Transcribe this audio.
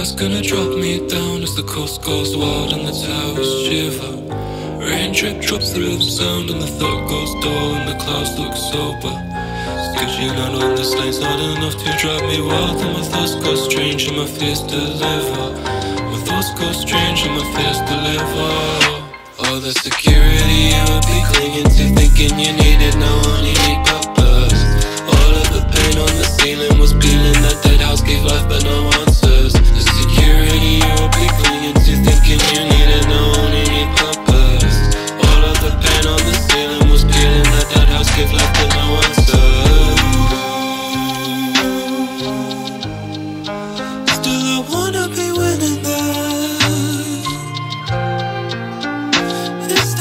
gonna drop me down as the coast goes wild and the towers shiver. Rain drip drops the rhythm sound and the thought goes dull and the clouds look sober. Cause you're not on this lane's not enough to drive me wild, and my thoughts go strange and my fears deliver. My thoughts go strange and my fears deliver. All the security you would be clinging to, thinking you needed, now only need purpose. All of the paint on the ceiling was peeling, that dead house gave life but no answers. The security you would be clinging to, thinking you needed, now only need purpose. All of the paint on the ceiling was peeling, that dead house gave life but no answers. Still I wanna be winning that. It's